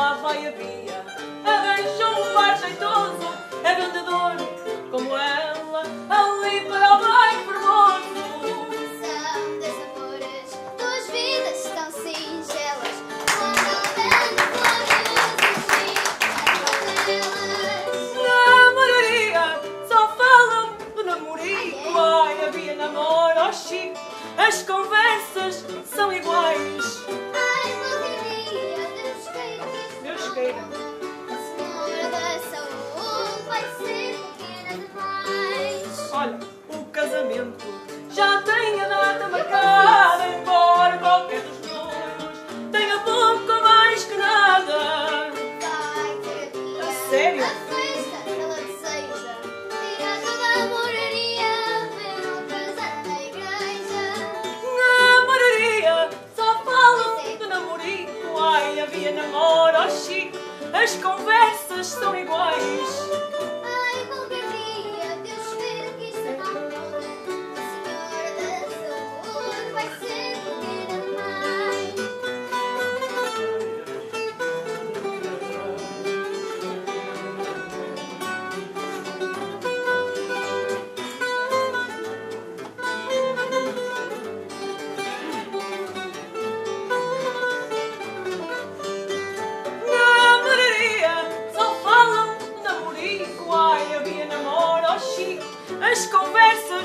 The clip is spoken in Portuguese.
lá vai a Bia, arranjou um par jeitoso, é vendedor como ela, ali para o bem formoso. São dois amores, duas vidas tão singelas, quando vendo flores e Namoraria, só falam do namorico. Ai, a Bia namora o Chico, as conversas são iguais. ai, qualquer dia, Deus queira Deus queira. a senhora da saúde vai ser pequena demais. Olha, o casamento já tem a data marcada, embora qualquer dos noivos tenha pouco ou mais que nada. Vai ter dia, A sério? a festa que ela deseja, tira toda a moraria, ver casar na igreja. Namoraria, só falam do namorico. Ai, a Bia namora o Chico, as conversas são iguais. Ai, qualquer dia, Deus queira que isto não mude, a senhora da saúde vai ser pequena demais. Namoraria, só falam do namorico. Ai, a Bia namora o Chico, as conversas